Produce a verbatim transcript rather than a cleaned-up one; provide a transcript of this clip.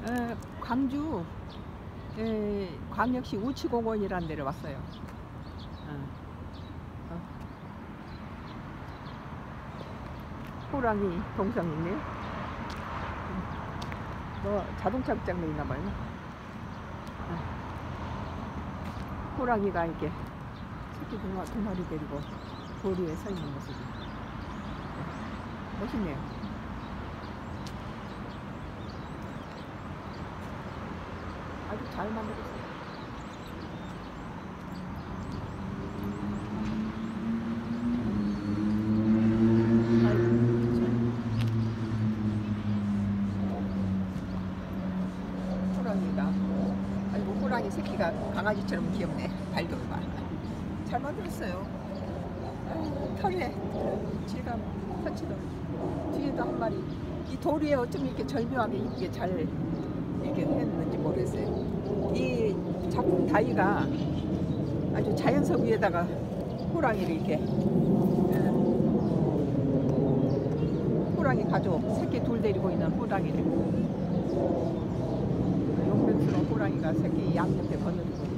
에, 광주 에, 광역시 우치공원이라는 데를 왔어요. 어. 어. 호랑이 동상 있네. 음. 뭐 자동차 극장도 있나봐요. 어. 호랑이가 이렇게 새끼 두 마- 두 마리 데리고 도리에 서 있는 모습이 멋있네요. 아주 잘 만들었어요. 아이고, 호랑이가, 아이고, 호랑이 새끼가 강아지처럼 귀엽네. 발도 봐. 잘 만들었어요. 아이고, 털에 질감, 터치도. 뒤에도 한 마리. 이 도리에 어쩜 이렇게 절묘하게 이쁘게 잘 이렇게 했는지 모르겠어요. 이 작품 다이가 아주 자연석 위에다가 호랑이를 이렇게, 예, 호랑이 가족 새끼 둘 데리고 있는 호랑이를, 용맹스러운 호랑이가 새끼 양 옆에 거느리고